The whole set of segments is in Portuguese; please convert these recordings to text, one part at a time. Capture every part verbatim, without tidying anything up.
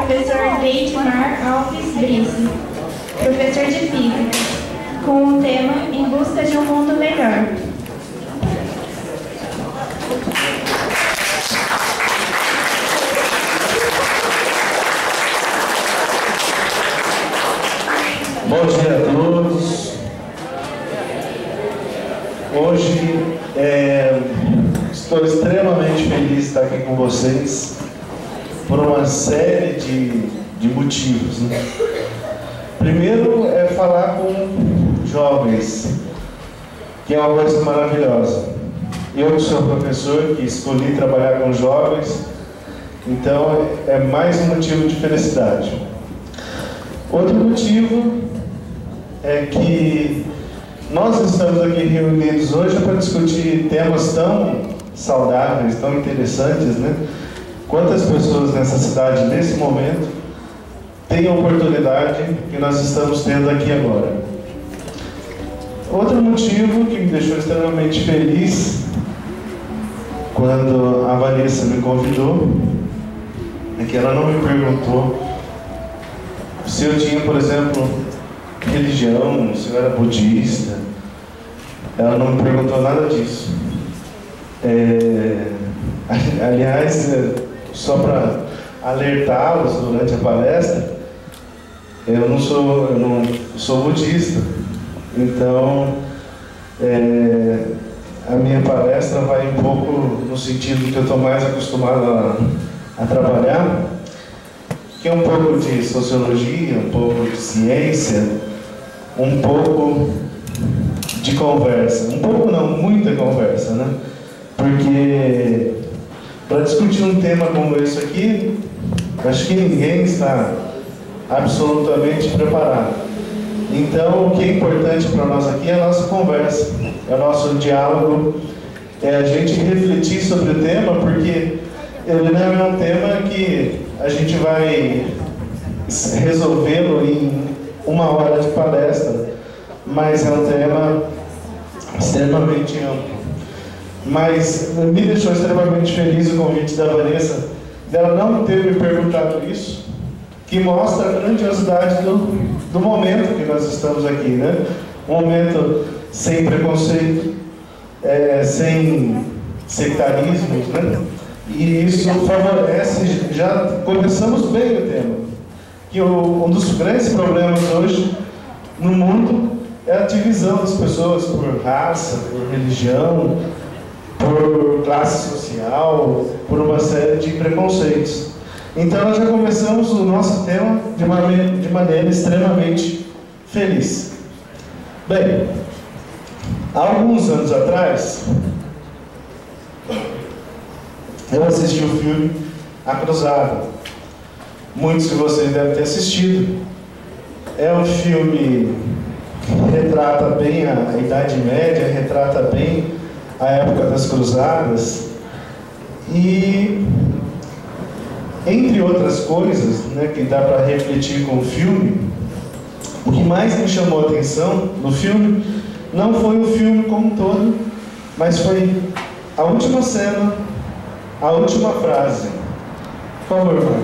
professor Deitmar Alves Brice, professor de Física, com o tema Em Busca de um Mundo Melhor. Bom dia a todos. Hoje é, estou extremamente feliz de estar aqui com vocês por uma série de, de motivos, né? Primeiro é falar com jovens, que é uma coisa maravilhosa. Eu que sou professor, que escolhi trabalhar com jovens, então é mais um motivo de felicidade. Outro motivo é que nós estamos aqui reunidos hoje para discutir temas tão saudáveis, tão interessantes, né? Quantas pessoas nessa cidade, nesse momento, têm a oportunidade que nós estamos tendo aqui agora. Outro motivo que me deixou extremamente feliz quando a Vanessa me convidou é que ela não me perguntou se eu tinha, por exemplo, religião, se eu era budista. Ela não me perguntou nada disso. É, aliás, só para alertá-los durante a palestra, eu não sou, eu não sou budista. Então, é, a minha palestra vai um pouco no sentido que eu estou mais acostumado a, a trabalhar, que é um pouco de sociologia, um pouco de ciência, um pouco de conversa. Um pouco não, muita conversa, né? Porque para discutir um tema como esse aqui, acho que ninguém está absolutamente preparado. Então, o que é importante para nós aqui é a nossa conversa, é o nosso diálogo, é a gente refletir sobre o tema, porque ele não é um tema que a gente vai resolvê-lo em uma hora de palestra, mas é um tema extremamente amplo. Mas me deixou extremamente feliz o convite da Vanessa, dela não ter me perguntado isso, que mostra a grandiosidade do, do momento que nós estamos aqui, né? Um momento sem preconceito, é, sem sectarismos, né? E isso favorece, já começamos bem o tema, que o, um dos grandes problemas hoje no mundo é a divisão das pessoas por raça, por religião, por classe social, por uma série de preconceitos. Então nós já começamos o nosso tema de maneira, de maneira extremamente feliz. Bem, há alguns anos atrás, eu assisti o filme A Cruzada. Muitos de vocês devem ter assistido. É um filme que retrata bem a, a Idade Média, retrata bem a época das Cruzadas. E, entre outras coisas, né, que dá para refletir com o filme, o que mais me chamou a atenção no filme não foi o filme como um todo, mas foi a última cena, a última frase. Por favor, irmão.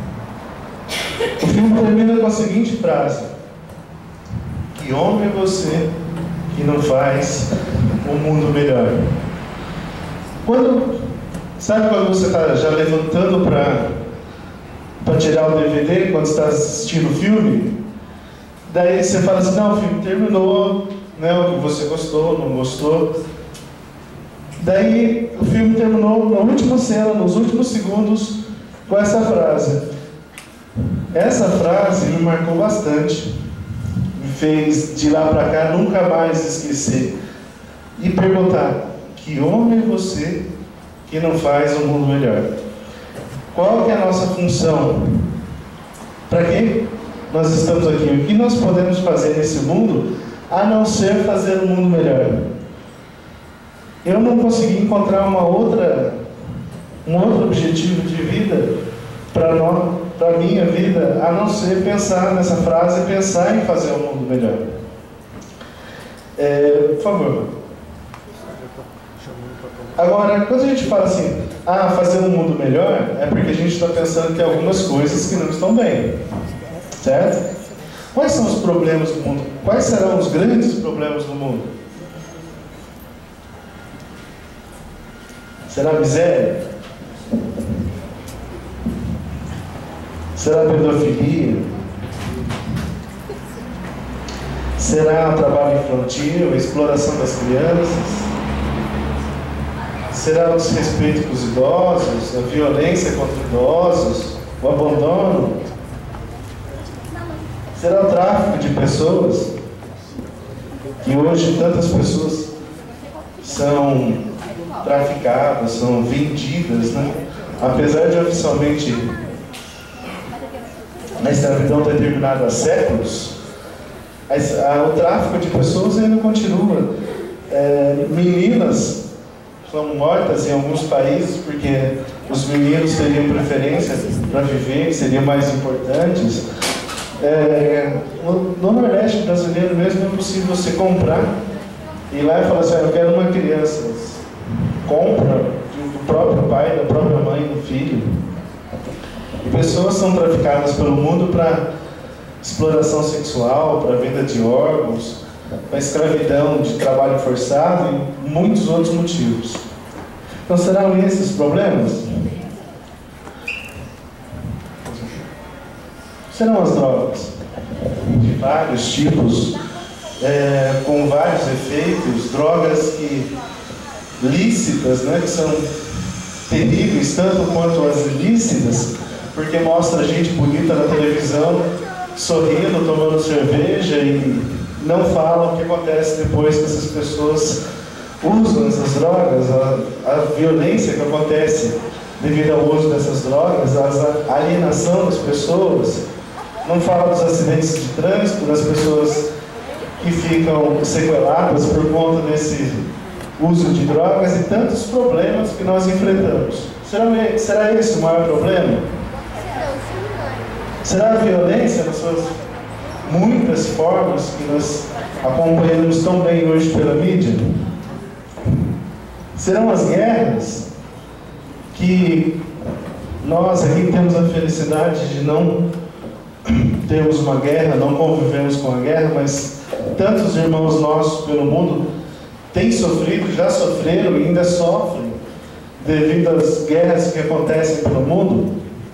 O filme termina com a seguinte frase: que homem é você que não faz um mundo melhor? Quando, sabe quando você está já levantando para tirar o D V D, quando está assistindo o filme? Daí você fala assim: não, o filme terminou, né, o que você gostou, não gostou. Daí o filme terminou na última cena, nos últimos segundos, com essa frase. Essa frase me marcou bastante, me fez de lá para cá nunca mais esquecer e perguntar: que homem é você que não faz um mundo melhor? Qual que é a nossa função? Para que nós estamos aqui? O que nós podemos fazer nesse mundo a não ser fazer um mundo melhor? Eu não consegui encontrar uma outra, um outro objetivo de vida para a minha vida, a não ser pensar nessa frase, pensar em fazer um mundo melhor. É, por favor. Agora, quando a gente fala assim, ah, fazer um mundo melhor, é porque a gente está pensando que tem algumas coisas que não estão bem. Certo? Quais são os problemas do mundo? Quais serão os grandes problemas do mundo? Será a miséria? Será a pedofilia? Será o trabalho infantil, a exploração das crianças? Será o desrespeito com os idosos, a violência contra idosos, o abandono? Será o tráfico de pessoas? Que hoje tantas pessoas são traficadas, são vendidas, né? Apesar de oficialmente a escravidão ter terminado há séculos, o tráfico de pessoas ainda continua. É, meninas são mortas em alguns países porque os meninos teriam preferência para viver, seriam mais importantes. É, no, no Nordeste brasileiro mesmo é possível você comprar e ir lá e falar assim, ah, eu quero uma criança. Compra do próprio pai, da própria mãe, do filho. E pessoas são traficadas pelo mundo para exploração sexual, para venda de órgãos, para escravidão, de trabalho forçado e muitos outros motivos. Então, serão esses problemas? Serão as drogas, de vários tipos, é, com vários efeitos, drogas que, lícitas, né, que são terríveis, tanto quanto as ilícitas, porque mostra gente bonita na televisão, sorrindo, tomando cerveja e não falam o que acontece depois que essas pessoas usam essas drogas, a, a violência que acontece devido ao uso dessas drogas, a alienação das pessoas. Não fala dos acidentes de trânsito, das pessoas que ficam sequeladas por conta desse uso de drogas e tantos problemas que nós enfrentamos. Será, será esse o maior problema? Será a violência nas suas muitas formas que nós acompanhamos tão bem hoje pela mídia? Serão as guerras que nós aqui temos a felicidade de não termos uma guerra, não convivemos com a guerra, mas tantos irmãos nossos pelo mundo têm sofrido, já sofreram e ainda sofrem devido às guerras que acontecem pelo mundo.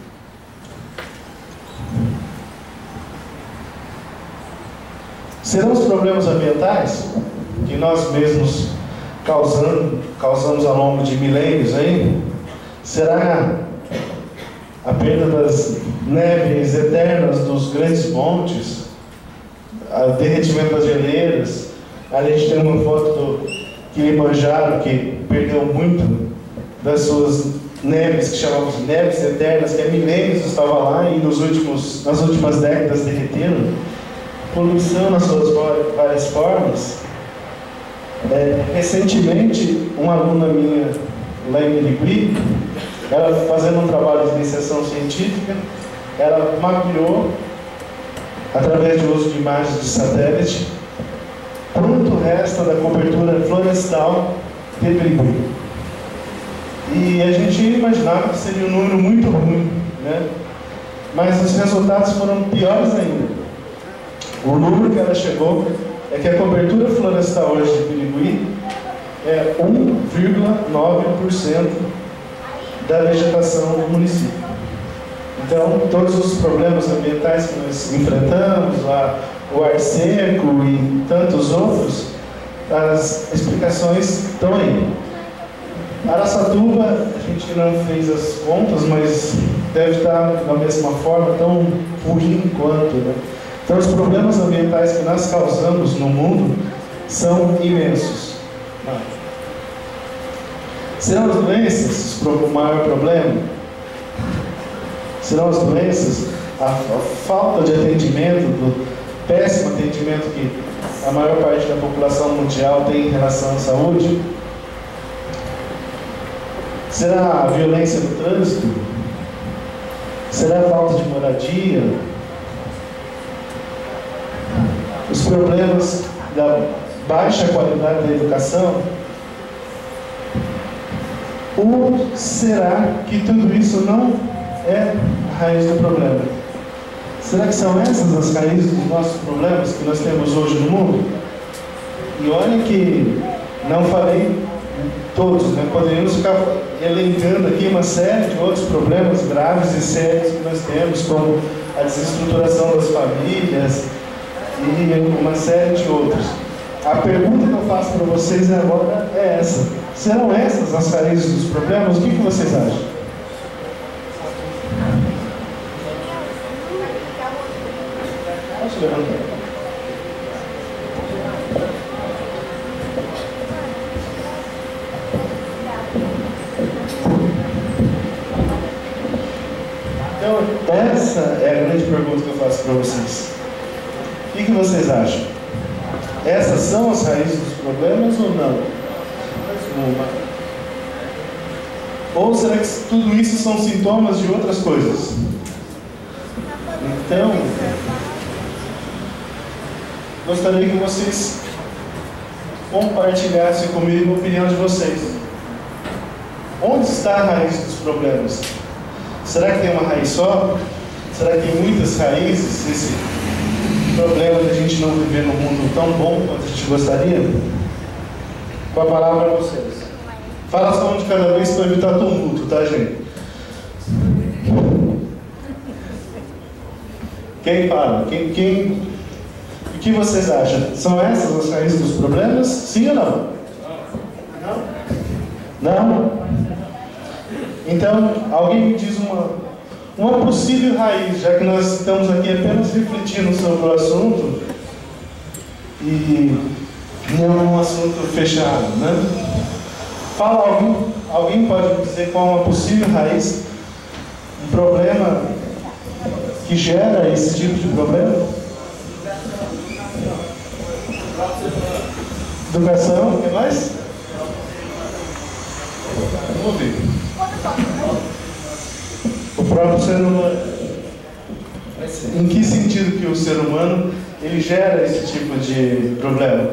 Serão os problemas ambientais que nós mesmos causando, causamos ao longo de milênios aí? Será a perda das neves eternas dos grandes montes, o derretimento das geleiras? Ali a gente tem uma foto do Kilimanjaro que perdeu muito das suas neves, que chamamos de neves eternas, que há milênios estava lá e nos últimos, nas últimas décadas derreteram. Poluição nas suas várias formas. É, recentemente, uma aluna minha lá em Mirigui, ela fazendo um trabalho de iniciação científica, ela mapeou, através do uso de imagens de satélite, quanto resta da cobertura florestal de Mirigui. E a gente imaginava que seria um número muito ruim, né? Mas os resultados foram piores ainda. O número que ela chegou é que a cobertura florestal hoje de Pirigui é um vírgula nove por cento da vegetação do município. Então, todos os problemas ambientais que nós enfrentamos, a, o ar seco e tantos outros, as explicações estão aí. Araçatuba, a gente não fez as contas, mas deve estar da mesma forma, tão ruim quanto, né? Então, os problemas ambientais que nós causamos no mundo são imensos. Serão as doenças o maior problema? Serão as doenças, a, a falta de atendimento, do péssimo atendimento que a maior parte da população mundial tem em relação à saúde? Será a violência no trânsito? Será a falta de moradia? Os problemas da baixa qualidade da educação? Ou será que tudo isso não é a raiz do problema? Será que são essas as raízes dos nossos problemas que nós temos hoje no mundo? E olha que não falei todos, né? Poderíamos ficar elencando aqui uma série de outros problemas graves e sérios que nós temos, como a desestruturação das famílias e uma série de outros. A pergunta que eu faço para vocês agora é essa: serão essas as raízes dos problemas? O que, que vocês acham? Posso levantar? Então, essa é a grande pergunta que eu faço para vocês. O que, que vocês acham? Essas são as raízes dos problemas ou não? Ou será que tudo isso são sintomas de outras coisas? Então, gostaria que vocês compartilhassem comigo a opinião de vocês. Onde está a raiz dos problemas? Será que tem uma raiz só? Será que tem muitas raízes? Esse problema de a gente não viver num mundo tão bom quanto a gente gostaria? Com a palavra a vocês. Fala só um de cada vez para evitar tumulto, tá, gente? Quem fala? Quem, quem... O que vocês acham? São essas as raízes dos problemas? Sim ou não? Não? Não? Então, alguém me diz uma, uma possível raiz, já que nós estamos aqui apenas refletindo sobre o assunto e não é um assunto fechado, né? Fala alguém, alguém pode me dizer qual é uma possível raiz, um problema que gera esse tipo de problema? Educação, o que mais? Vamos ouvir. O próprio ser humano. Em que sentido que o ser humano ele gera esse tipo de problema?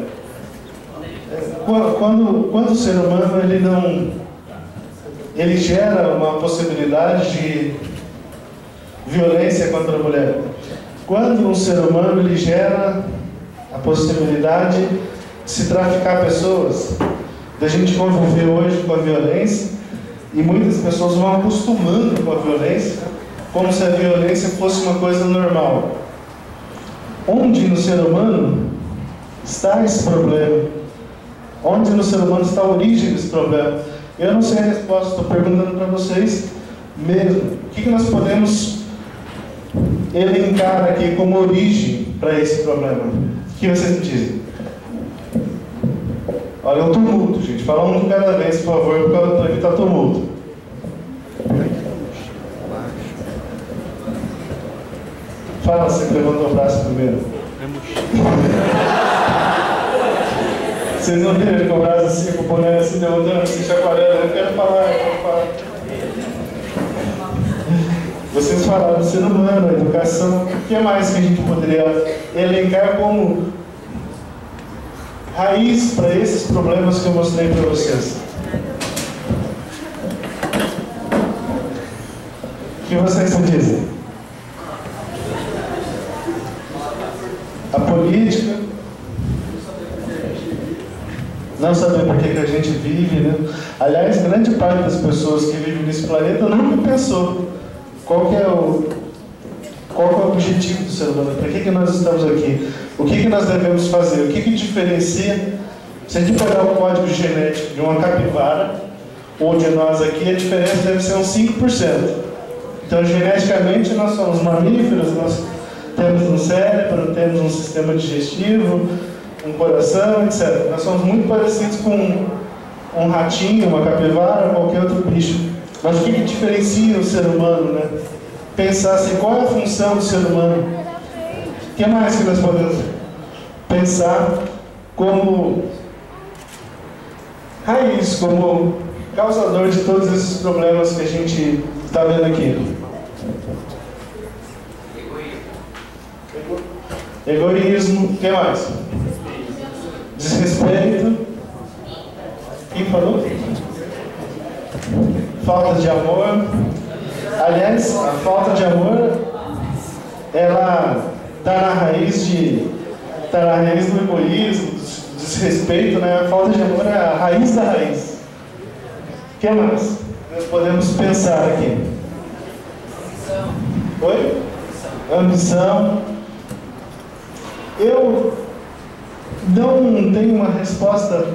Quando, quando o ser humano ele não ele gera uma possibilidade de violência contra a mulher. Quando um ser humano ele gera a possibilidade de se traficar pessoas, da gente conviver hoje com a violência. E muitas pessoas vão acostumando com a violência, como se a violência fosse uma coisa normal. Onde no ser humano está esse problema? Onde no ser humano está a origem desse problema? Eu não sei a resposta, estou perguntando para vocês mesmo. O que, que nós podemos elencar aqui como origem para esse problema? O que vocês me dizem? Olha o tumulto, gente. Fala um de cada vez, por favor, para evitar tumulto. Fala, você que levantou o braço primeiro. Vocês não viram ele com o braço assim, com o boné assim, levantando, assim, chacoalhando? Eu quero falar, eu quero falar. Vocês falaram do ser humano, a educação. O que mais que a gente poderia elencar como raiz para esses problemas que eu mostrei para vocês? O que vocês me dizem? A política, não saber por que que a gente vive, né? Aliás, grande parte das pessoas que vivem nesse planeta nunca pensou qual que é o, qual que é o objetivo do ser humano, para que que nós estamos aqui, o que que nós devemos fazer, o que que diferencia. Se a gente pegar o código genético de uma capivara ou de nós aqui, a diferença deve ser uns cinco por cento. Então, geneticamente, nós somos mamíferos, nós temos um cérebro, temos um sistema digestivo, um coração, etcétera. Nós somos muito parecidos com um, um ratinho, uma capivara, qualquer outro bicho. Mas o que, que diferencia o ser humano, né? Pensar assim, qual é a função do ser humano? O que mais que nós podemos pensar como raiz, como causador de todos esses problemas que a gente está vendo aqui? Egoísmo, o que mais? Desrespeito. Quem falou? falta de amor. Aliás, a falta de amor, ela está na raiz de, tá na raiz do egoísmo, do desrespeito, né? A falta de amor é a raiz da raiz. O que mais nós podemos pensar aqui? Oi? Ambição. Eu não tenho uma resposta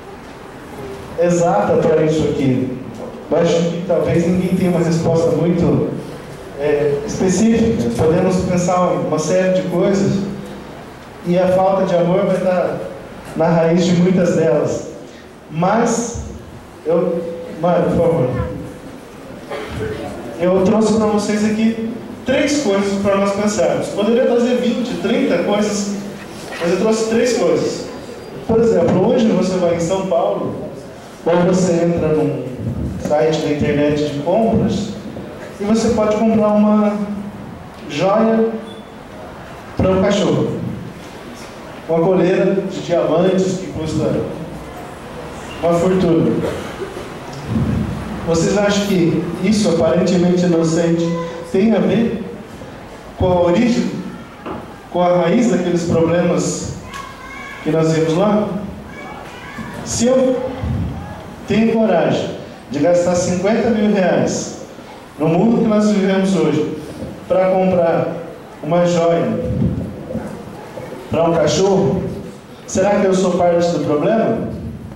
exata para isso aqui. Eu acho que talvez ninguém tenha uma resposta muito é, específica. Podemos pensar uma série de coisas e a falta de amor vai estar na raiz de muitas delas. Mas, eu, Mário, por favor, eu trouxe para vocês aqui três coisas para nós pensarmos. Poderia trazer vinte, trinta coisas, mas eu trouxe três coisas. Por exemplo, hoje você vai em São Paulo, ou você entra num site da internet de compras e você pode comprar uma joia para um cachorro. Uma coleira de diamantes que custa uma fortuna. Vocês acham que isso, aparentemente inocente, tem a ver com a origem, com a raiz daqueles problemas que nós vimos lá? Se eu tenho coragem de gastar cinquenta mil reais no mundo que nós vivemos hoje para comprar uma joia para um cachorro, será que eu sou parte do problema?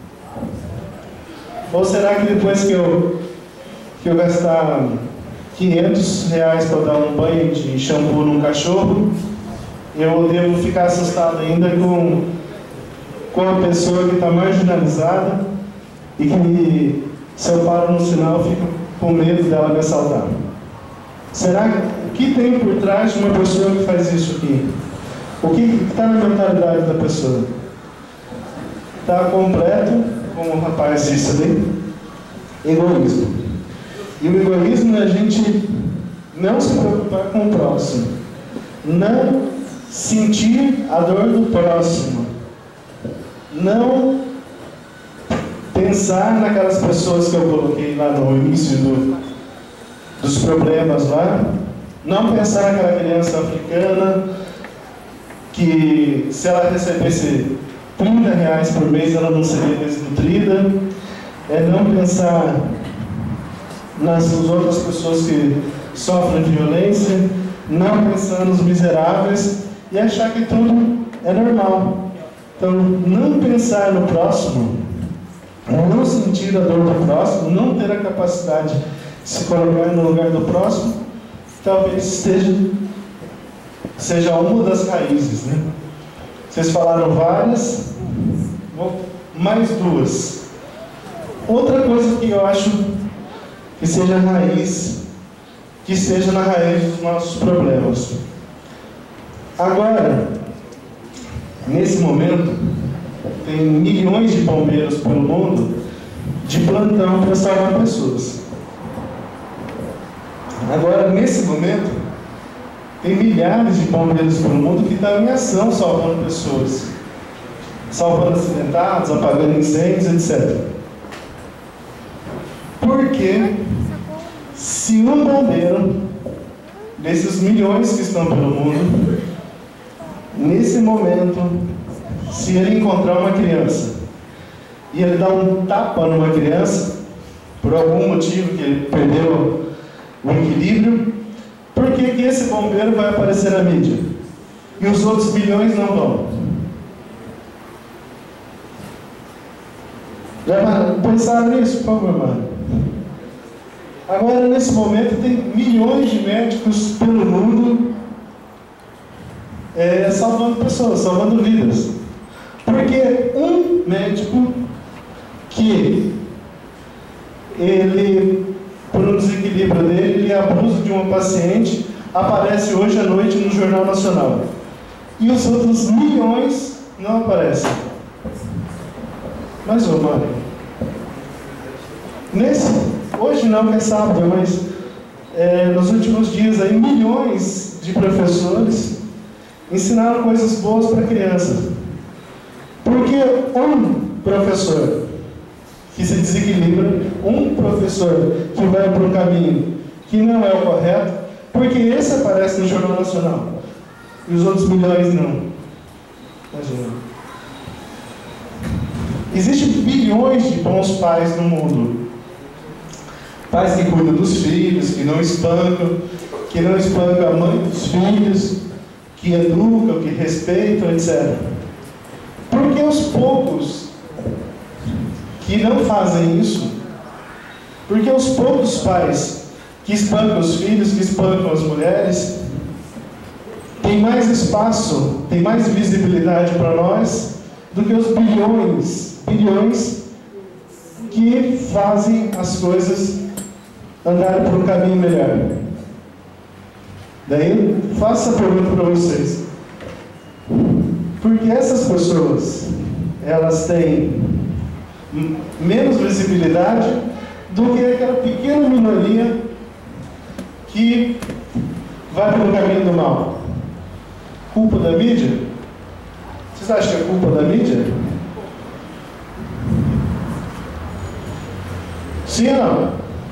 Ou será que depois que eu, que eu gastar quinhentos reais para dar um banho de shampoo num cachorro, eu devo ficar assustado ainda com, com a pessoa que está marginalizada e que, se eu paro no sinal, fico com medo dela me assaltar? Será que, que tem por trás de uma pessoa que faz isso aqui? O que está na mentalidade da pessoa? Está completo, como o rapaz disse ali, egoísmo. E o egoísmo é a gente não se preocupar com o próximo, não sentir a dor do próximo, não pensar naquelas pessoas que eu coloquei lá no início do, dos problemas lá, não pensar naquela criança africana que, se ela recebesse trinta reais por mês, ela não seria desnutrida, é não pensar nas outras pessoas que sofrem violência, não pensar nos miseráveis e achar que tudo é normal. Então, não pensar no próximo, não sentir a dor do próximo, não ter a capacidade de se colocar no lugar do próximo, talvez esteja, seja uma das raízes, né? Vocês falaram várias, vou, mais duas. Outra coisa que eu acho que seja raiz, que seja na raiz dos nossos problemas. Agora, nesse momento, tem milhões de bombeiros pelo mundo de plantão para salvar pessoas. Agora, nesse momento, tem milhares de bombeiros pelo mundo que estão em ação salvando pessoas, salvando acidentados, apagando incêndios, etcétera. Porque se um bombeiro desses milhões que estão pelo mundo, nesse momento, se ele encontrar uma criança e ele dá um tapa numa criança, por algum motivo que ele perdeu o equilíbrio, por que que esse bombeiro vai aparecer na mídia e os outros milhões não vão? Já pensaram nisso, por favor, mano? Agora, nesse momento, tem milhões de médicos pelo mundo é, salvando pessoas, salvando vidas. Porque um médico que ele, por um desequilíbrio dele, ele abusa de uma paciente, aparece hoje à noite no Jornal Nacional. E os outros milhões não aparecem. Mas, ô, mano, nesse, hoje não, que é sábado, mas é, nos últimos dias aí, milhões de professores ensinaram coisas boas para crianças. Porque um professor que que se desequilibra, um professor que vai para um caminho que não é o correto, porque esse aparece no Jornal Nacional e os outros milhões não. Imagina. Existem bilhões de bons pais no mundo. Pais que cuidam dos filhos, que não espancam, que não espancam a mãe dos filhos, que educam, que respeitam, etcétera. Porque os poucos que não fazem isso, porque os poucos pais que espancam os filhos, que espancam as mulheres, tem mais espaço, tem mais visibilidade para nós do que os bilhões, bilhões que fazem as coisas andarem por um caminho melhor. Daí, faço essa pergunta para vocês. Porque essas pessoas, elas têm menos visibilidade do que aquela pequena minoria que vai pelo caminho do mal. Culpa da mídia? Vocês acham que é culpa da mídia? Sim ou não?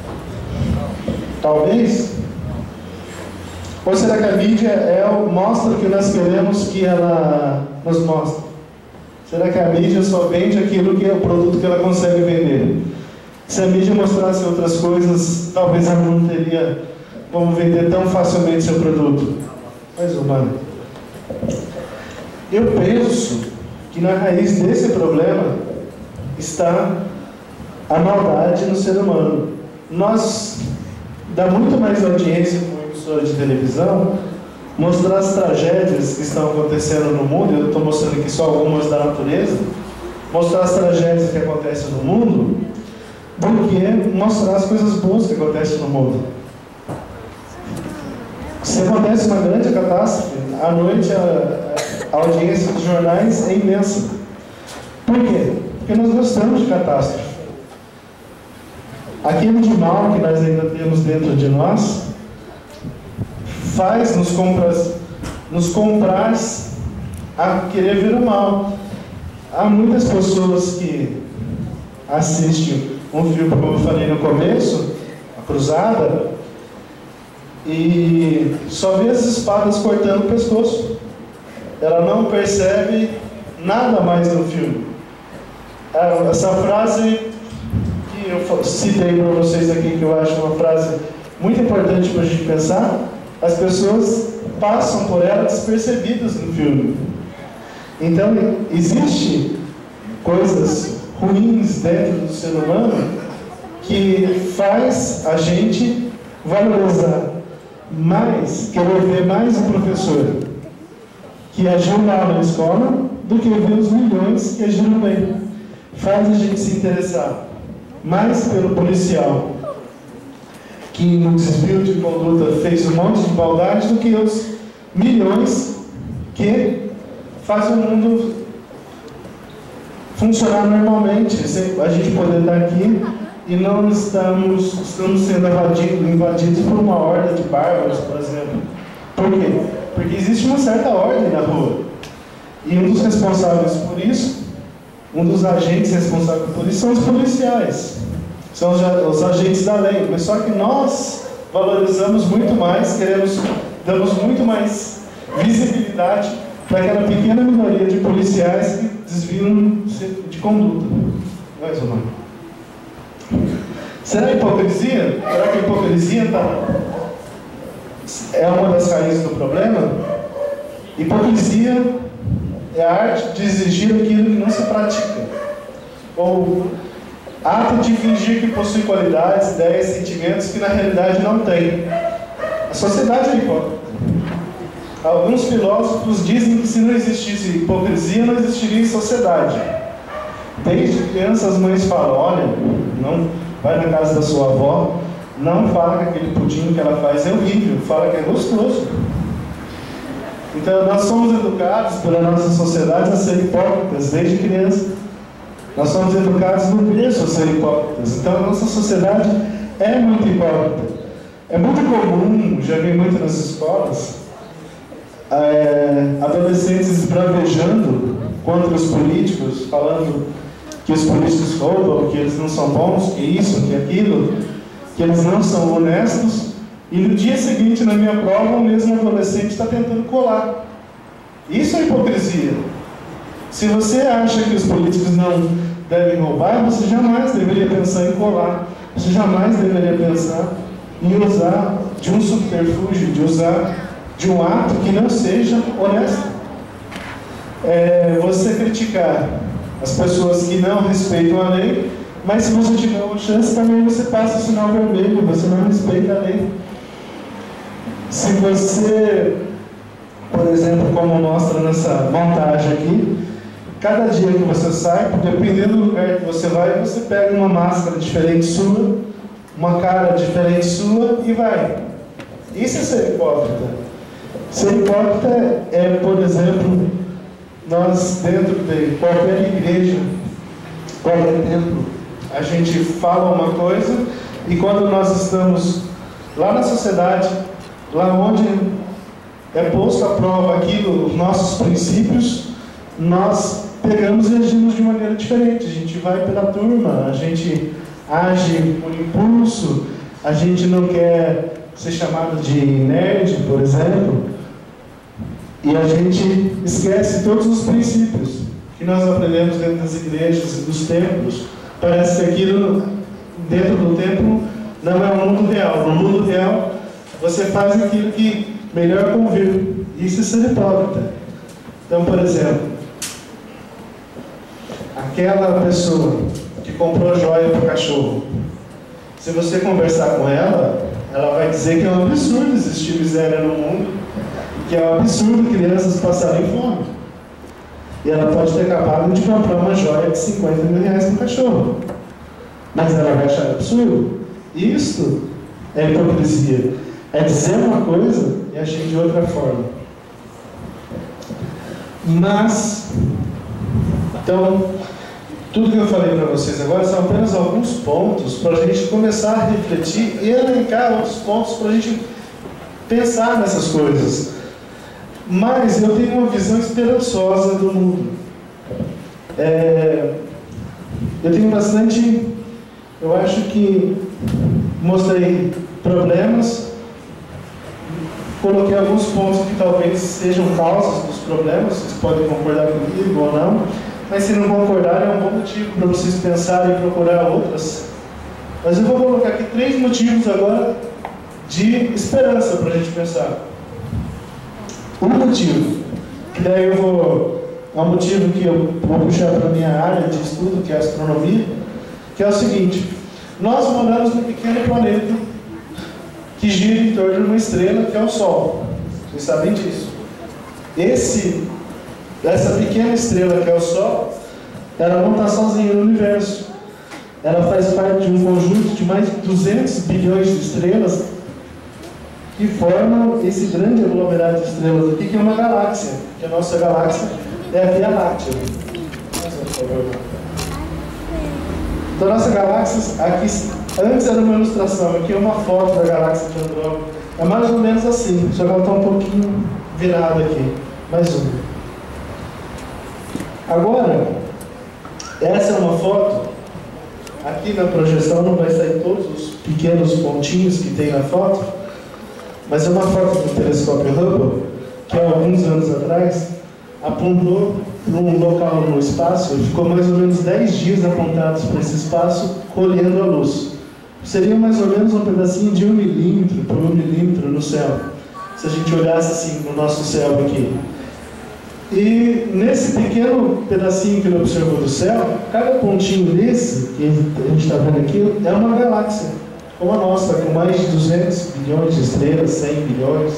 Talvez. Ou será que a mídia é o, mostra o que nós queremos que ela nos mostre? Será que a mídia só vende aquilo que é o produto que ela consegue vender? Se a mídia mostrasse outras coisas, talvez ela não teria como vender tão facilmente seu produto. Mas, humano, eu penso que na raiz desse problema está a maldade no ser humano. Nós dá muito mais audiência para uma emissora de televisão mostrar as tragédias que estão acontecendo no mundo. Eu estou mostrando aqui só algumas da natureza. Mostrar as tragédias que acontecem no mundo do que mostrar as coisas boas que acontecem no mundo. Se acontece uma grande catástrofe, à noite a, a audiência dos jornais é imensa. Por quê? Porque nós gostamos de catástrofe. Aquilo de mal que nós ainda temos dentro de nós faz nos compras, nos comprar a querer ver o mal. Há muitas pessoas que assistem um filme, como eu falei no começo, A Cruzada, e só vê as espadas cortando o pescoço. Ela não percebe nada mais no filme. Essa frase que eu citei para vocês aqui, que eu acho uma frase muito importante para a gente pensar, as pessoas passam por ela despercebidas no filme. Então, existe coisas ruins dentro do ser humano que faz a gente valorizar mais, querer ver mais o professor que agiu mal na escola do que ver os milhões que agiram bem. Faz a gente se interessar mais pelo policial que no desvio de conduta fez um monte de maldade do que os milhões que fazem o mundo funcionar normalmente, sem a gente poder estar aqui e não estamos, estamos sendo invadidos, invadidos por uma horda de bárbaros, por exemplo. Por quê? Porque existe uma certa ordem na rua. E um dos responsáveis por isso, um dos agentes responsáveis por isso são os policiais. São os, os agentes da lei. Mas só que nós valorizamos muito mais, queremos, damos muito mais visibilidade para aquela pequena minoria de policiais que desviam de conduta. Mais uma. Será hipocrisia? Será que a hipocrisia tá, é uma das raízes do problema? Hipocrisia é a arte de exigir aquilo que não se pratica, ou ato de fingir que possui qualidades, ideias, sentimentos que na realidade não tem. A sociedade é hipócrita. Alguns filósofos dizem que se não existisse hipocrisia, não existiria sociedade. Desde criança as mães falam: olha, não vai na casa da sua avó, não fala que aquele pudim que ela faz é horrível, fala que é gostoso. Então nós somos educados pela nossa sociedade a ser hipócritas desde criança. Nós somos educados no berço a ser hipócritas. Então a nossa sociedade é muito hipócrita. É muito comum, já vi muito nas escolas, é, adolescentes esbravejando contra os políticos, falando que os políticos roubam, que eles não são bons, que isso, que aquilo, que eles não são honestos, e no dia seguinte, na minha prova, o mesmo adolescente está tentando colar. Isso é hipocrisia. Se você acha que os políticos não devem roubar, você jamais deveria pensar em colar. Você jamais deveria pensar em usar de um subterfúgio, de usar de um ato que não seja honesto. É, você criticar as pessoas que não respeitam a lei, mas se você tiver uma chance, também você passa o sinal vermelho, você não respeita a lei. Se você, por exemplo, como mostra nessa montagem aqui, cada dia que você sai, dependendo do lugar que você vai, você pega uma máscara diferente sua, uma cara diferente sua e vai. Isso é ser hipócrita. Ser hipócrita é, por exemplo, nós dentro de qualquer igreja, qualquer templo, a gente fala uma coisa e quando nós estamos lá na sociedade, lá onde é posto à prova aquilo, os nossos princípios, nós pegamos e agimos de maneira diferente. A gente vai pela turma, a gente age por impulso, a gente não quer ser chamado de nerd, por exemplo, e a gente esquece todos os princípios que nós aprendemos dentro das igrejas e dos templos. Parece que aquilo dentro do templo não é o mundo real. No mundo real, você faz aquilo que melhor convir. Isso é ser hipócrita. Então, por exemplo, aquela pessoa que comprou joia para o cachorro, se você conversar com ela, ela vai dizer que é um absurdo existir miséria no mundo, que é um absurdo crianças passarem fome. E ela pode ter acabado de comprar uma joia de cinquenta mil reais para o cachorro, mas ela vai achar absurdo. Isso é hipocrisia. É dizer uma coisa e agir de outra forma. Mas, então, tudo que eu falei para vocês agora são apenas alguns pontos para a gente começar a refletir e elencar outros pontos para a gente pensar nessas coisas. Mas eu tenho uma visão esperançosa do mundo. É, eu tenho bastante... Eu acho que mostrei problemas, coloquei alguns pontos que talvez sejam causas dos problemas, vocês podem concordar comigo ou não, mas se não concordar é um bom motivo para vocês pensarem e procurar outras. Mas eu vou colocar aqui três motivos agora de esperança para a gente pensar. Um motivo, que daí eu vou... É um motivo que eu vou puxar para a minha área de estudo, que é a astronomia, que é o seguinte: nós moramos num pequeno planeta que gira em torno de uma estrela que é o Sol. Vocês sabem disso. Esse, essa pequena estrela que é o Sol, ela não está sozinha no universo. Ela faz parte de um conjunto de mais de duzentos bilhões de estrelas que formam esse grande aglomerado de estrelas aqui, que é uma galáxia. Que a nossa galáxia é a Via Láctea. Então, a nossa galáxia, aqui, antes era uma ilustração, aqui é uma foto da galáxia de Andrômeda. É mais ou menos assim, só que ela está um pouquinho virada aqui. Mais uma. Agora, essa é uma foto. Aqui na projeção não vai sair todos os pequenos pontinhos que tem na foto, mas é uma foto do telescópio Hubble, que há alguns anos atrás apontou para um local no espaço e ficou mais ou menos dez dias apontados para esse espaço, colhendo a luz. Seria mais ou menos um pedacinho de um milímetro por um milímetro no céu, se a gente olhasse assim no nosso céu aqui. E nesse pequeno pedacinho que ele observou do céu, cada pontinho desse, que a gente está vendo aqui, é uma galáxia, como a nossa, com mais de duzentos bilhões de estrelas, cem bilhões.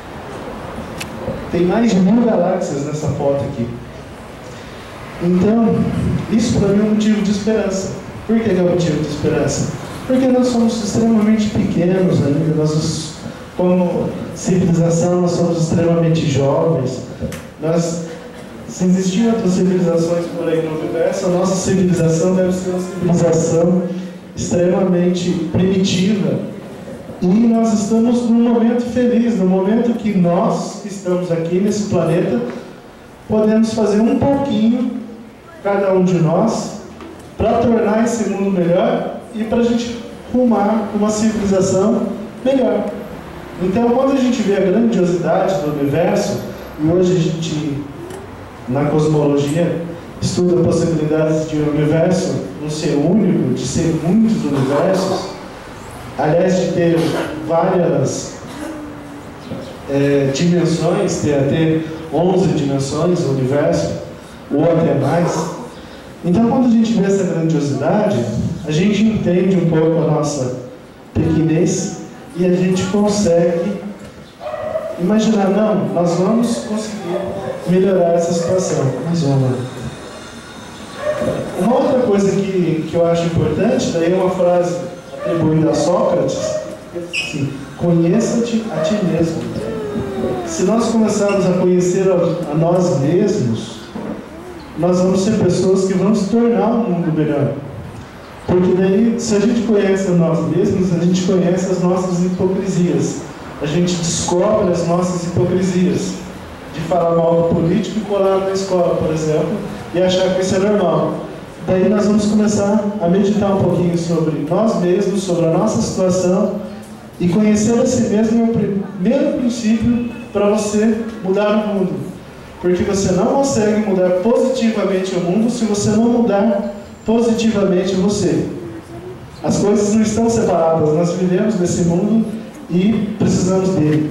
Tem mais de mil galáxias nessa foto aqui. Então, isso para mim é um motivo de esperança. Por que é um motivo de esperança? Porque nós somos extremamente pequenos ainda, nós, como civilização, nós somos extremamente jovens. Nós, se existiam outras civilizações por aí no universo, a nossa civilização deve ser uma civilização extremamente primitiva. E nós estamos num momento feliz, no momento que nós que estamos aqui nesse planeta podemos fazer um pouquinho, cada um de nós, para tornar esse mundo melhor e para a gente rumar uma civilização melhor. Então, quando a gente vê a grandiosidade do universo, e hoje a gente, na cosmologia, estuda possibilidades de um universo não ser único, de ser muitos universos, aliás, de ter várias é, dimensões, ter até onze dimensões o universo, ou até mais. Então, quando a gente vê essa grandiosidade, a gente entende um pouco a nossa pequenez e a gente consegue imaginar, não, nós vamos conseguir melhorar essa situação. Mas vamos lá. Uma outra coisa que, que eu acho importante, daí é uma frase atribuída a Sócrates, assim, conheça-te a ti mesmo. Se nós começarmos a conhecer a, a nós mesmos, nós vamos ser pessoas que vão se tornar um mundo melhor. Porque daí, se a gente conhece a nós mesmos, a gente conhece as nossas hipocrisias. A gente descobre as nossas hipocrisias. De falar mal do político e colar na escola, por exemplo, e achar que isso é normal. Daí nós vamos começar a meditar um pouquinho sobre nós mesmos, sobre a nossa situação, e conhecer a si mesmo é o primeiro princípio para você mudar o mundo. Porque você não consegue mudar positivamente o mundo se você não mudar positivamente você. As coisas não estão separadas, nós vivemos nesse mundo e precisamos dele.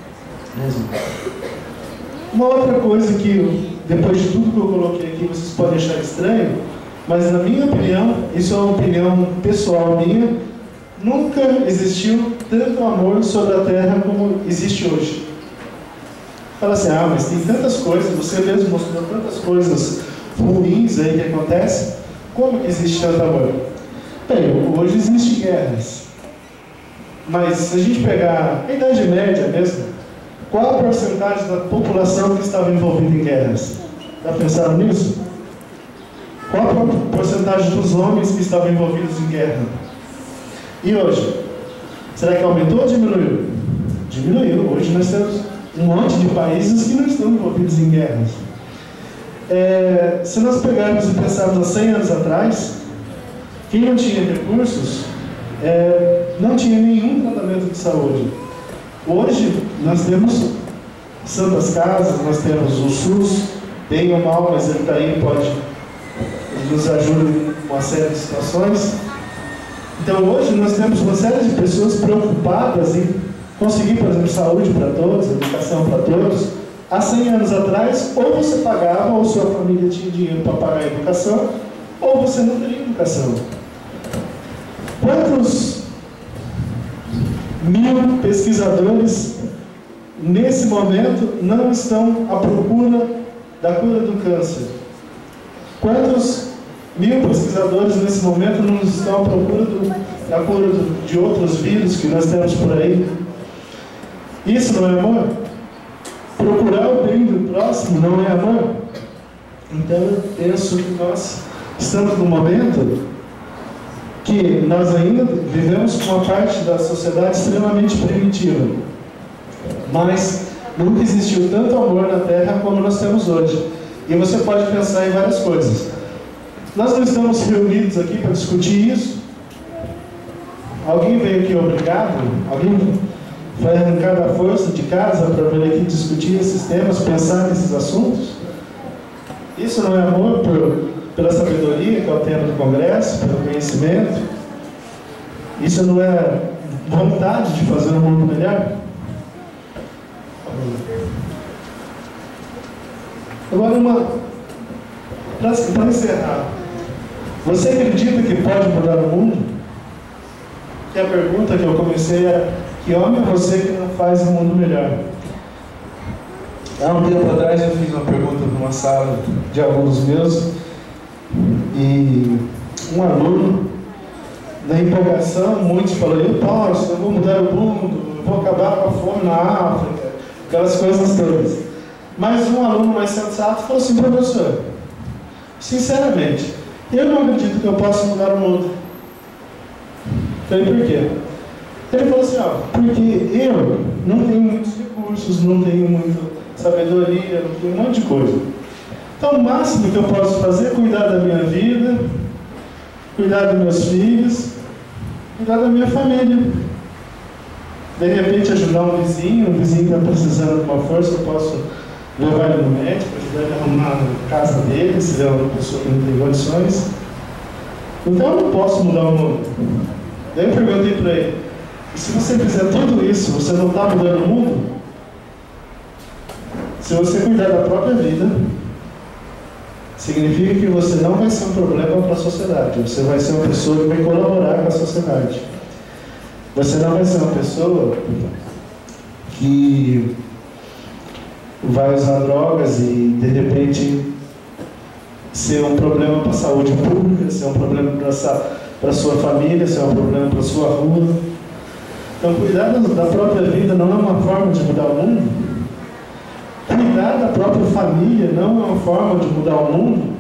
Uma outra coisa que, depois de tudo que eu coloquei aqui, vocês podem achar estranho, mas na minha opinião, isso é uma opinião pessoal minha, nunca existiu tanto amor sobre a Terra como existe hoje. Fala assim, ah, mas tem tantas coisas, você mesmo mostrou tantas coisas ruins aí que acontecem, como que existe tanto amor? Bem, hoje existem guerras, mas se a gente pegar a Idade Média mesmo, qual a porcentagem da população que estava envolvida em guerras? Já pensaram nisso? Qual a porcentagem dos homens que estavam envolvidos em guerra? E hoje? Será que aumentou ou diminuiu? Diminuiu. Hoje nós temos um monte de países que não estão envolvidos em guerras. É, se nós pegarmos e pensarmos há cem anos atrás, quem não tinha recursos é, não tinha nenhum tratamento de saúde. Hoje nós temos santas casas, nós temos o SUS, bem ou mal, mas ele está aí, pode, ele nos ajuda em uma série de situações. Então hoje nós temos uma série de pessoas preocupadas em conseguir, por exemplo, saúde para todos, educação para todos. Há cem anos atrás, ou você pagava, ou sua família tinha dinheiro para pagar a educação, ou você não teria educação. Quantos mil pesquisadores, nesse momento, não estão à procura da cura do câncer? Quantos mil pesquisadores, nesse momento, não estão à procura do, da cura do, de outros vírus que nós temos por aí? Isso não é amor? Procurar o bem do próximo não é amor? Então eu penso que nós estamos num momento que nós ainda vivemos com uma parte da sociedade extremamente primitiva, mas nunca existiu tanto amor na Terra como nós temos hoje. E você pode pensar em várias coisas. Nós não estamos reunidos aqui para discutir isso? Alguém veio aqui obrigado? Alguém foi arrancar da força de casa para vir aqui discutir esses temas, pensar nesses assuntos? Isso não é amor por, pela sabedoria, que é o tema do Congresso, pelo conhecimento? Isso não é vontade de fazer um mundo melhor? Agora, uma para encerrar, você acredita que pode mudar o mundo? Que a pergunta que eu comecei era: que homem é você que não faz o mundo melhor? Há um tempo atrás eu fiz uma pergunta para uma sala de alunos meus, e um aluno, na empolgação, muitos falaram: eu posso, eu vou mudar o mundo, eu vou acabar com a fome na África, aquelas coisas todas. Mas um aluno mais sensato falou assim: professor, sinceramente, eu não acredito que eu possa mudar o mundo. Falei: por quê? Ele falou assim: ó, porque eu não tenho muitos recursos, não tenho muita sabedoria, não tenho um monte de coisa. Então o máximo que eu posso fazer é cuidar da minha vida, cuidar dos meus filhos, cuidar da minha família. De repente ajudar um vizinho, o vizinho está precisando de uma força, eu posso levar ele no médico, ajudar ele a arrumar a casa dele, se ele é uma pessoa que não tem condições. Então eu não posso mudar o mundo. Daí eu perguntei para ele, se você fizer tudo isso, você não está mudando o mundo? Se você cuidar da própria vida, significa que você não vai ser um problema para a sociedade, você vai ser uma pessoa que vai colaborar com a sociedade. Você não vai ser uma pessoa que vai usar drogas e, de repente, ser um problema para a saúde pública, ser um problema para a sua família, ser um problema para a sua rua. Então, cuidar da própria vida não é uma forma de mudar o mundo. Cuidar da própria família não é uma forma de mudar o mundo.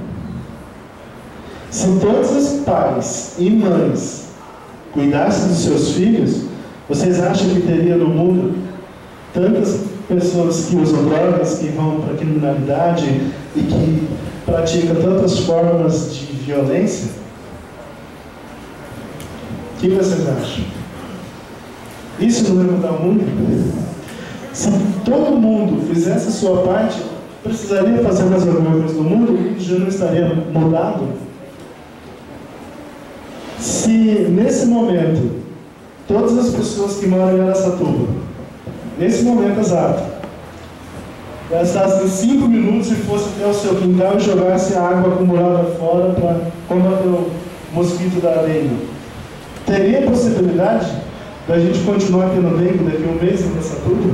Se todos os pais e mães cuidassem dos seus filhos, vocês acham que teria no mundo tantas pessoas que usam drogas, que vão para a criminalidade e que praticam tantas formas de violência? O que vocês acham? Isso não vai mudar o mundo? Se todo mundo fizesse a sua parte, precisaria fazer mais alguma coisa no mundo? O mundo já não estaria mudado? Se nesse momento, todas as pessoas que moram em Araçatuba, nesse momento exato, gastassem cinco minutos e fosse até o seu quintal e jogasse a água acumulada fora para combater o mosquito da areia, teria possibilidade da gente continuar tendo dengue daqui a um mês em Araçatuba?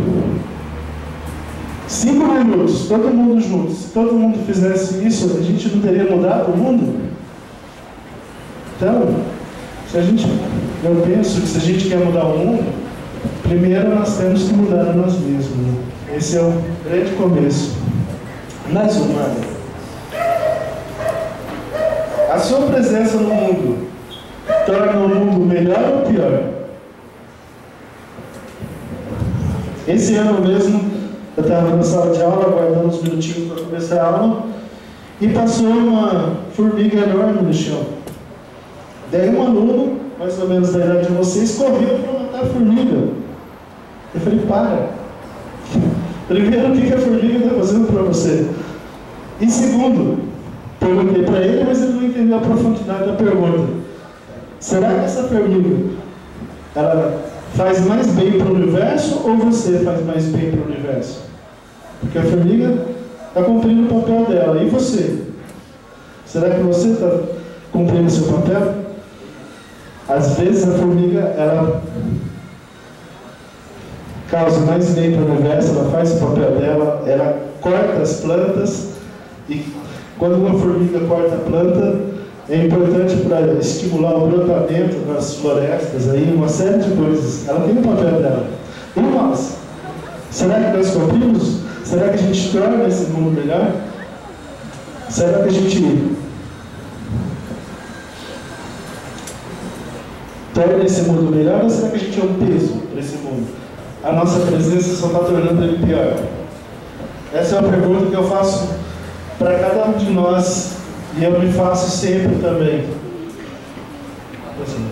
Cinco minutos, todo mundo junto. Se todo mundo fizesse isso, a gente não teria mudado o mundo? Então, se a gente, eu penso que se a gente quer mudar o mundo, primeiro nós temos que mudar a nós mesmos. Né? Esse é o grande começo. Mais uma. A sua presença no mundo torna o mundo melhor ou pior? Esse ano mesmo, eu estava na sala de aula, aguardando uns minutinhos para começar a aula, e passou uma formiga enorme no chão. Daí um aluno, mais ou menos da idade de vocês, correu para matar a formiga. Eu falei, para. Primeiro, o que a formiga está fazendo para você? E segundo, perguntei para ele, mas ele não entendeu a profundidade da pergunta. Será que essa formiga, ela faz mais bem para o universo ou você faz mais bem para o universo? Porque a formiga está cumprindo o papel dela. E você? Será que você está cumprindo o seu papel? Às vezes a formiga, ela causa mais bem para o universo, ela faz o papel dela, ela corta as plantas, e quando uma formiga corta a planta, é importante para estimular o brotamento das florestas, aí, uma série de coisas. Ela tem o papel dela. E nós? Será que nós cumprimos? Será que a gente torna esse mundo melhor? Será que a gente torna esse mundo melhor ou será que a gente é um peso para esse mundo? A nossa presença só está tornando ele pior. Essa é uma pergunta que eu faço para cada um de nós e eu me faço sempre também. Assim.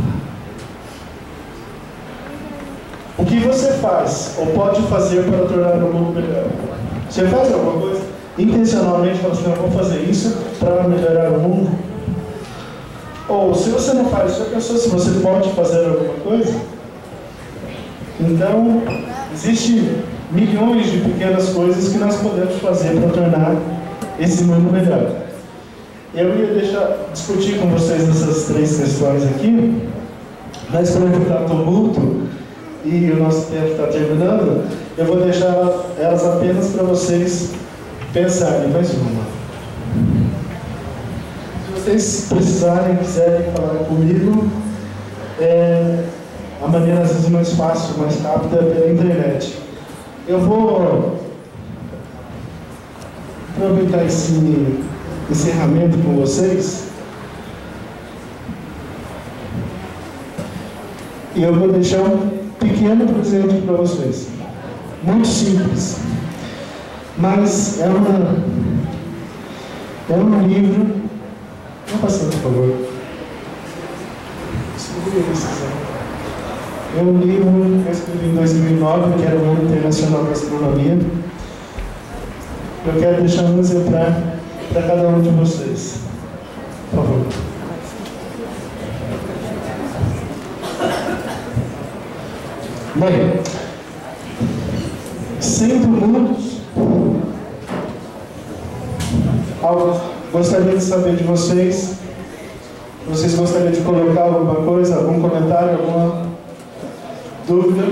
O que você faz ou pode fazer para tornar o mundo melhor? Você faz alguma coisa? Intencionalmente, fala assim, eu vou fazer isso para melhorar o mundo? Ou, se você não faz, já pensou se você pode fazer alguma coisa? Então, existem milhões de pequenas coisas que nós podemos fazer para tornar esse mundo melhor. Eu ia deixar, discutir com vocês essas três questões aqui, mas para evitar tumulto, e o nosso tempo está terminando, eu vou deixar elas apenas para vocês pensarem. Mais uma. Se vocês precisarem, quiserem falar comigo, é, a maneira às vezes mais fácil, mais rápida é pela internet. Eu vou aproveitar esse encerramento com vocês e eu vou deixar um pequeno presente para vocês, muito simples, mas é uma é um livro. Vou passar, por favor. É um livro que eu escrevi em dois mil e nove, que era o Ano Internacional da Astronomia. Eu quero deixar um exemplar para cada um de vocês. Por favor. Bem, sendo muitos, gostaria de saber de vocês, vocês gostariam de colocar alguma coisa, algum comentário, alguma dúvida?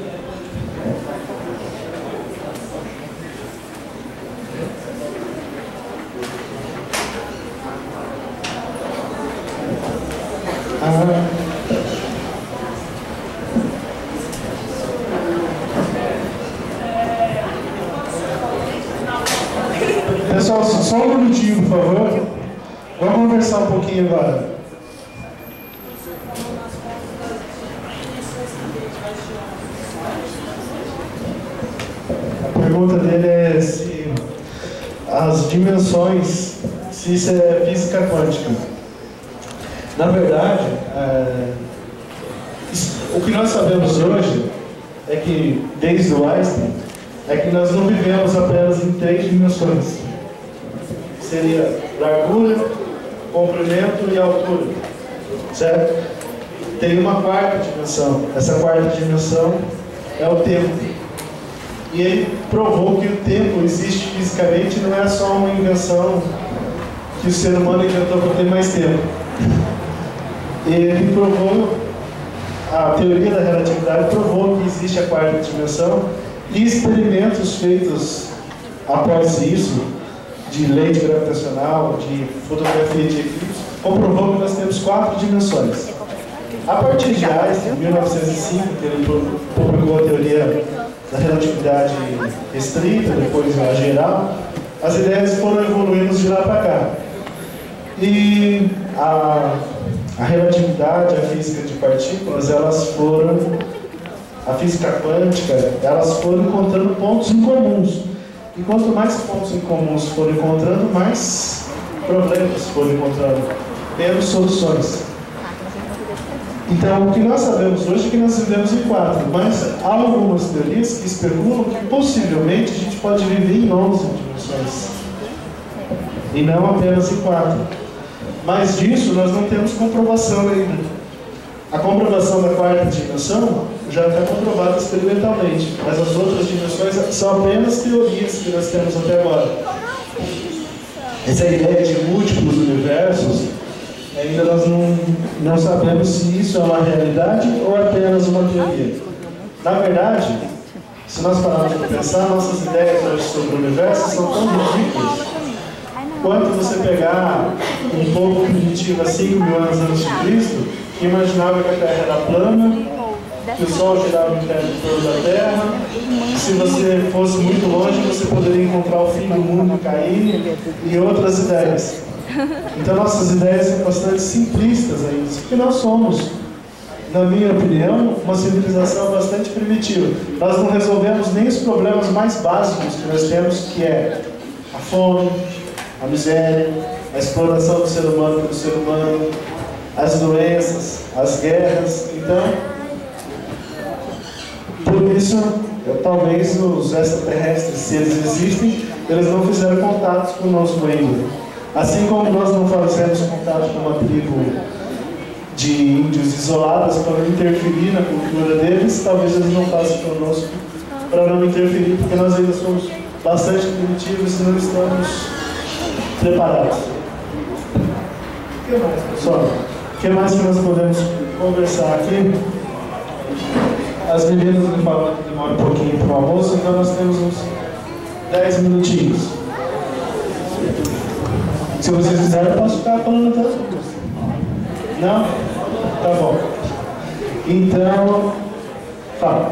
Ah. Pessoal, só um minutinho, por favor. Vamos conversar um pouquinho agora. A pergunta dele é se as dimensões, se isso é física quântica. Na verdade, é, o que nós sabemos hoje é que, desde o Einstein, é que nós não vivemos apenas em três dimensões. Seria largura, comprimento e altura, certo? Tem uma quarta dimensão. Essa quarta dimensão é o tempo. E ele provou que o tempo existe fisicamente, não é só uma invenção que o ser humano inventou para ter mais tempo. Ele provou, a teoria da relatividade provou que existe a quarta dimensão, e experimentos feitos após isso, de lente gravitacional, de fotografia de eclipse, comprovou que nós temos quatro dimensões. A partir de Einstein, em mil novecentos e cinco, que ele publicou a teoria da relatividade restrita, depois a geral, as ideias foram evoluindo de lá para cá. E a, a relatividade, a física de partículas, elas foram, a física quântica, elas foram encontrando pontos em comuns. E quanto mais pontos em comuns foram encontrando, mais problemas foram encontrando, menos soluções. Então, o que nós sabemos hoje é que nós vivemos em quatro, mas há algumas teorias que especulam que possivelmente a gente pode viver em onze dimensões, e não apenas em quatro. Mas disso nós não temos comprovação ainda. A comprovação da quarta dimensão já está comprovada experimentalmente, mas as outras dimensões são apenas teorias que nós temos até agora. Essa ideia de múltiplos universos, ainda nós não, não sabemos se isso é uma realidade ou apenas uma teoria. Na verdade, se nós pararmos para pensar, nossas ideias hoje sobre o universo são tão ridículas quanto você pegar um povo primitivo há cinco mil anos antes de Cristo, que imaginava que a Terra era plana, que o Sol girava em torno da Terra, que se você fosse muito longe, você poderia encontrar o fim do mundo cair, e outras ideias. Então nossas ideias são bastante simplistas ainda, porque nós somos, na minha opinião, uma civilização bastante primitiva. Nós não resolvemos nem os problemas mais básicos que nós temos, que é a fome, a miséria, a exploração do ser humano pelo ser humano, as doenças, as guerras. Então, por isso, eu, talvez os extraterrestres, se eles existem, eles não fizeram contatos conosco ainda. Assim como nós não fazemos contato com uma tribo de índios isoladas para não interferir na cultura deles, talvez eles não façam conosco para não interferir, porque nós ainda somos bastante primitivos e não estamos preparados. O que mais, pessoal? O que mais que nós podemos conversar aqui? As meninas me falaram que demora um pouquinho para o almoço, então nós temos uns dez minutinhos. Se vocês quiserem, eu posso ficar falando até as duas. Não? Tá bom. Então, fala.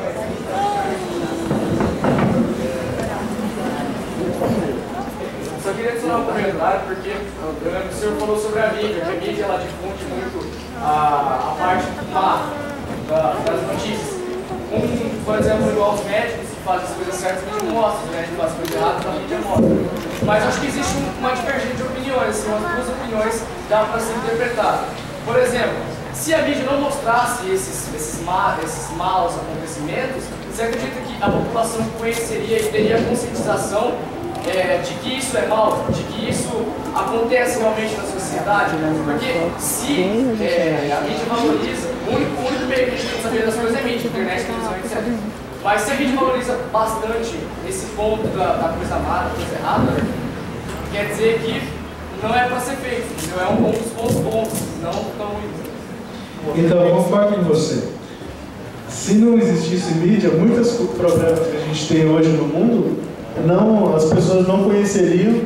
Só queria adicionar um comentário, porque eu lembro que o senhor falou sobre a mídia, que a mídia ela difunde muito a, a parte má da, das notícias. Um, por exemplo, igual os médicos que fazem as coisas certas, a mídia mostra, os médicos fazem as coisas erradas, a mídia mostra. Mas acho que existe uma divergência de opiniões, assim, umas duas opiniões dá para ser interpretada. Por exemplo, Se a mídia não mostrasse esses, esses, ma esses maus acontecimentos, você acredita que a população conheceria e teria conscientização é, de que isso é mal, de que isso acontece realmente na sociedade? Porque se é, a mídia valoriza, o único, o único meio que a gente tem que saber das coisas é mídia, internet, televisão, etcétera. Mas se a mídia valoriza bastante esse ponto da, da coisa má, da coisa errada, quer dizer que não é para ser feito, entendeu? É um dos pontos bons, não tão ruins. Então, eu concordo com você. Se não existisse mídia, muitos problemas que a gente tem hoje no mundo, não, as pessoas não conheceriam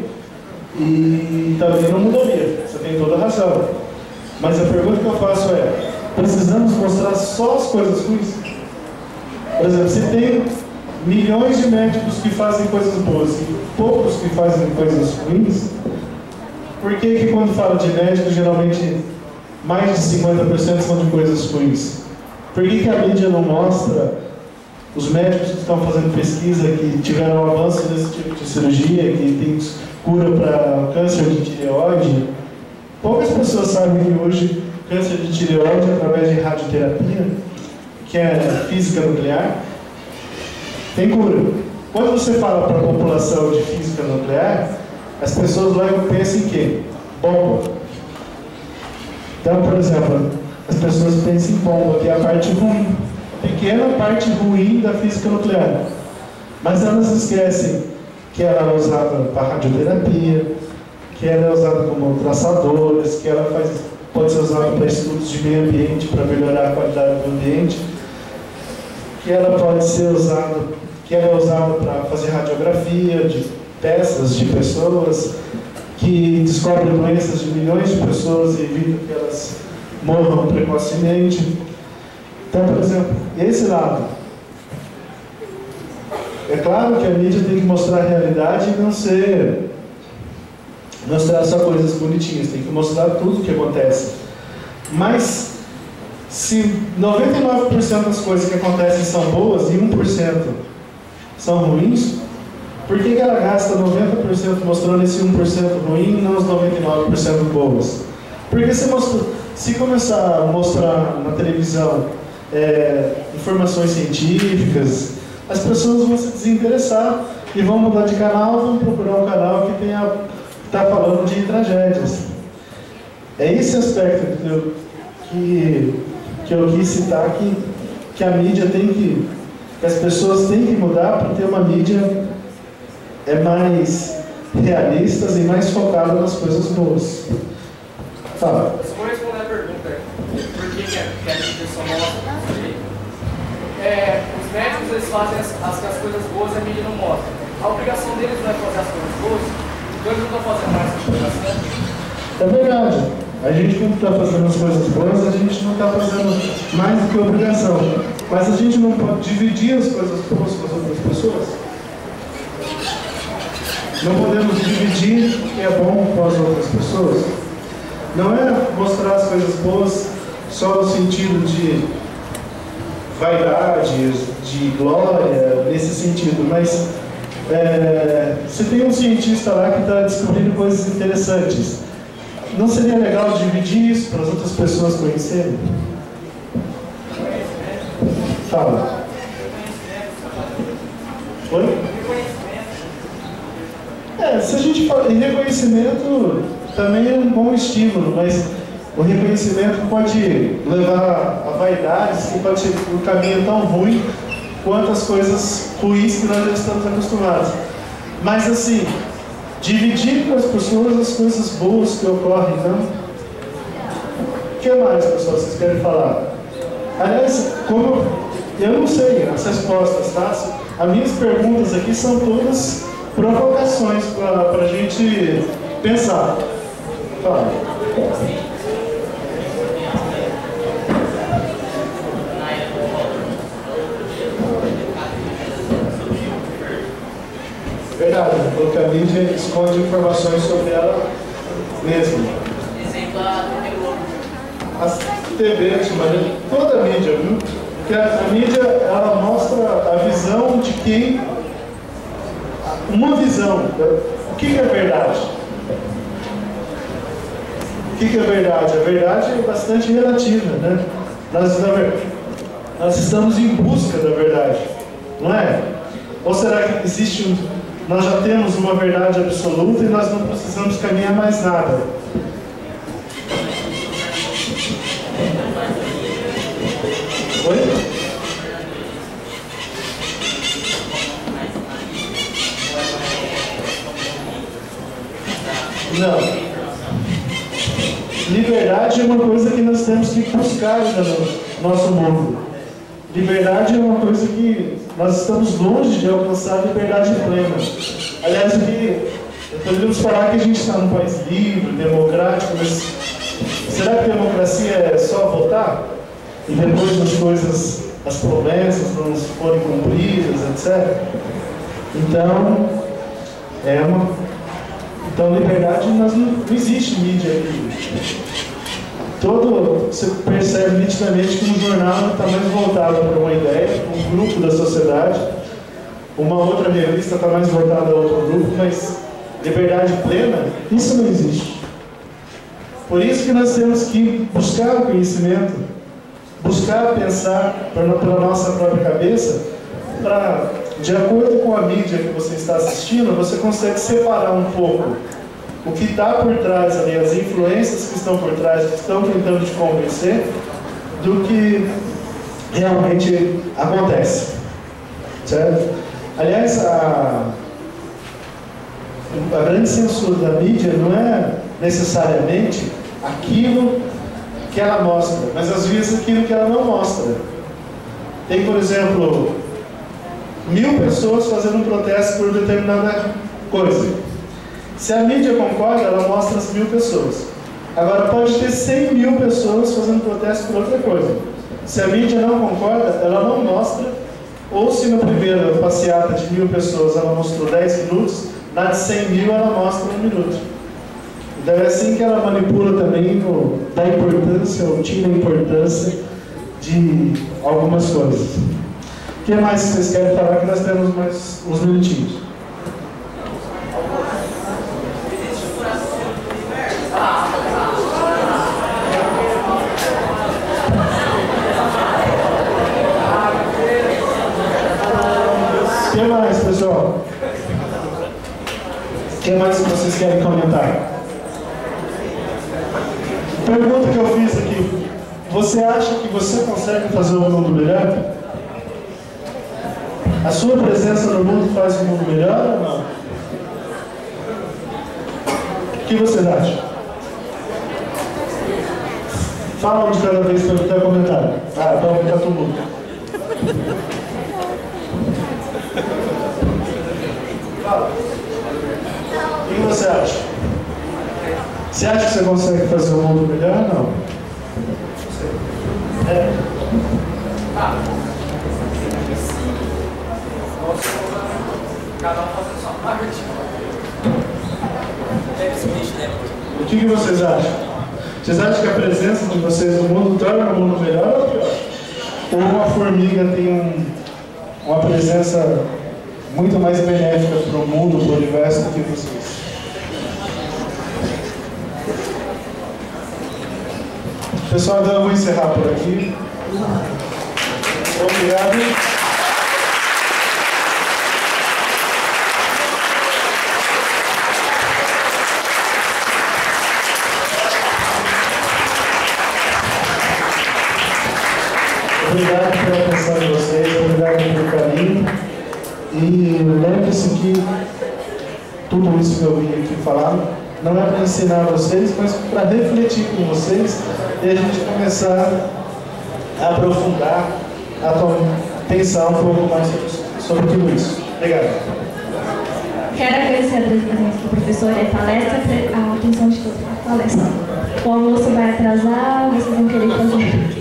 e também não mudaria. Você tem toda a razão. Mas a pergunta que eu faço é, precisamos mostrar só as coisas ruins? Por exemplo, se tem milhões de médicos que fazem coisas boas e poucos que fazem coisas ruins, por que que quando fala de médico, geralmente mais de cinquenta por cento são de coisas ruins? Por que que a mídia não mostra os médicos que estão fazendo pesquisa, que tiveram um avanço nesse tipo de cirurgia, que tem cura para câncer de tireoide? Poucas pessoas sabem que hoje câncer de tireoide, através de radioterapia, que é física nuclear, tem cura. Quando você fala para a população de física nuclear, as pessoas logo pensam em quê? Bomba. Então, por exemplo, as pessoas pensam em bomba, que é a parte ruim, pequena parte ruim da física nuclear. Mas elas esquecem que ela é usada para radioterapia, que ela é usada como traçadores, que ela faz, pode ser usada para estudos de meio ambiente, para melhorar a qualidade do ambiente, que ela pode ser usada, que ela é usada para fazer radiografia de peças de pessoas, que descobre doenças de milhões de pessoas e evita que elas morram precocemente. Então, por exemplo, esse lado. É claro que a mídia tem que mostrar a realidade e não ser mostrar só coisas bonitinhas, tem que mostrar tudo o que acontece. Mas se noventa e nove por cento das coisas que acontecem são boas e um por cento são ruins, por que que ela gasta noventa por cento mostrando esse um por cento ruim e não os noventa e nove por cento boas? Porque se, mostra, se começar a mostrar na televisão é, informações científicas, as pessoas vão se desinteressar e vão mudar de canal, vão procurar um canal que está falando de tragédias. É esse aspecto que eu, que, que eu quis citar, que, que a mídia tem que, que as pessoas têm que mudar para ter uma mídia é mais realistas e mais focada nas coisas boas. Fala. Eu só vou responder a pergunta, por que que a mídia só mostra? É, os médicos eles fazem as, as, as coisas boas e a mídia não mostra. A obrigação deles não é fazer as coisas boas, então eles não estão fazendo mais essa obrigação. É verdade. A gente, quando está fazendo as coisas boas, a gente não está fazendo mais do que obrigação. Mas a gente não pode dividir as coisas boas com as outras pessoas. Não podemos dividir o que é bom com as outras pessoas. Não é mostrar as coisas boas só no sentido de vaidade, de glória, nesse sentido, mas é, você tem um cientista lá que está descobrindo coisas interessantes. Não seria legal dividir isso para as outras pessoas conhecerem? Fala. Oi? É, se a gente fala em reconhecimento, também é um bom estímulo, mas o reconhecimento pode levar a vaidades que pode ser um caminho tão ruim quanto as coisas ruins que nós já estamos acostumados. Mas assim, dividir com as pessoas as coisas boas que ocorrem, não? O que mais, pessoal, vocês querem falar? Aliás, como eu não sei as respostas, tá? As minhas perguntas aqui são todas provocações para a gente pensar. Fala. Verdade, porque a mídia esconde informações sobre ela mesma. Exemplo, a T V Globo. As T Vs, mas toda a mídia, viu? Porque a, a mídia, ela mostra a visão de quem... Uma visão. O que, que é verdade? O que, que é verdade? A verdade é bastante relativa, né? Nós, nós estamos em busca da verdade, não é? Ou será que existe um... Nós já temos uma verdade absoluta e nós não precisamos caminhar mais nada? Oi? Não. Liberdade é uma coisa que nós temos que buscar no nosso mundo. Liberdade é uma coisa que nós estamos longe de alcançar a liberdade plena. Aliás, poderíamos falar que a gente está num país livre, democrático, mas será que a democracia é só votar? E depois as coisas, as promessas não forem cumpridas, etcétera? Então, é uma... Então, liberdade, nós não, não existe mídia aqui. Todo, você percebe nitidamente que um jornal está mais voltado para uma ideia, um grupo da sociedade, uma outra revista está mais voltada a outro grupo, mas liberdade plena, isso não existe. Por isso que nós temos que buscar o conhecimento, buscar pensar pela nossa própria cabeça, para, de acordo com a mídia que você está assistindo, você consegue separar um pouco o que está por trás ali, as influências que estão por trás, que estão tentando te convencer, do que realmente acontece. Certo? Aliás, a, a grande censura da mídia não é necessariamente aquilo que ela mostra, mas às vezes aquilo que ela não mostra. Tem, por exemplo, mil pessoas fazendo um protesto por determinada coisa. Se a mídia concorda, ela mostra as mil pessoas. Agora, pode ter cem mil pessoas fazendo protesto por outra coisa. Se a mídia não concorda, ela não mostra. Ou se na primeira passeata de mil pessoas ela mostrou dez minutos, na de cem mil ela mostra um minuto. Então é assim que ela manipula também, no, dá importância ou tira a importância de algumas coisas. O que mais vocês querem falar, que nós temos mais uns minutinhos? O que mais, pessoal? O que mais vocês querem comentar? Pergunta que eu fiz aqui. Você acha que você consegue fazer o mundo melhor? A sua presença no mundo faz o mundo melhor ou não? O que vocês acham? Fala um de cada vez para eu ter comentário. Ah, para aumentar todo mundo. Fala. O que você acha? Você acha que você consegue fazer o mundo melhor ou não? É. Ah. Cada um fazendo sua parte. O que, que vocês acham? Vocês acham que a presença de vocês no mundo torna o mundo melhor ou pior? Ou uma formiga tem um, uma presença muito mais benéfica para o mundo, para o universo do que vocês? Pessoal, então eu vou encerrar por aqui. Obrigado. Obrigado pela atenção de vocês, obrigado pelo carinho. E lembre-se que tudo isso que eu vim aqui falar não é para ensinar vocês, mas para refletir com vocês e a gente começar a aprofundar, a pensar um pouco mais sobre tudo isso. Obrigado. Quero agradecer a presença do professor e a palestra, a atenção de todos na palestra. O almoço vai atrasar, vocês vão querer fazer.